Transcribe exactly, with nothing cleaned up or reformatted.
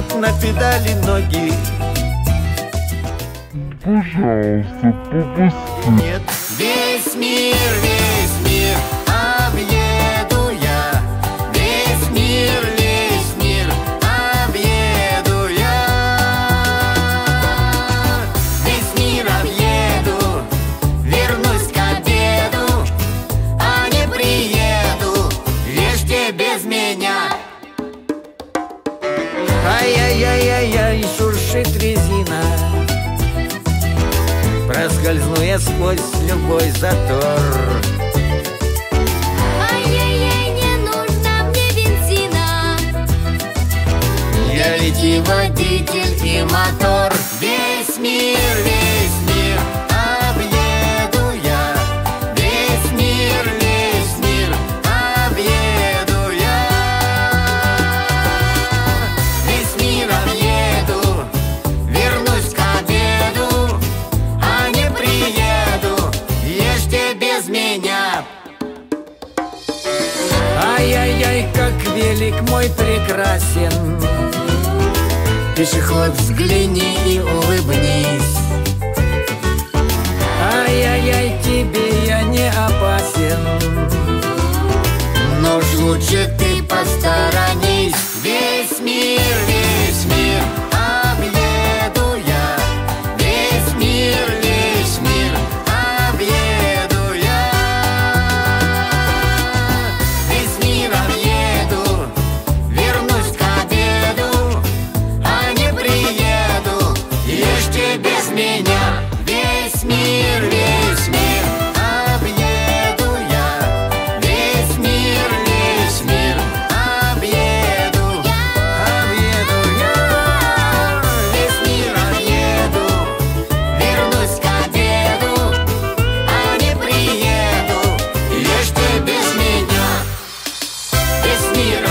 на педали ноги. Пожалуйста, попусти. Нет, весь мир, весь мир объеду я. Весь мир, весь мир объеду я. Весь мир объеду, вернусь к обеду, а не приеду, ешьте без меня. Ай-яй-яй-яй-яй, шуршит резина, проскользну я сквозь любой затор. Ай-яй-яй, не нужно мне бензина. Я ведь и водитель, и мотор. Весь мир, весь мир объеду я. Весь мир, весь мир объеду я. Весь мир объеду, вернусь к обеду, а не приеду, ешьте без меня. Ай-яй-яй, как велик мой прекрасен. Пешеход, взгляни и улыбнись. Ай-яй-яй, тебе я не опасен, но уж лучше ты посторонись. Весь мир, весь мир объеду я. Весь мир, весь мир объеду я. Весь мир объеду, вернусь к обеду, а не приеду, ешьте без меня. Весь мир, весь мир объеду я. Весь мир, весь мир объеду, объеду я. Весь мир объеду, вернусь к обеду, а не приеду, ешьте без меня. Весь мир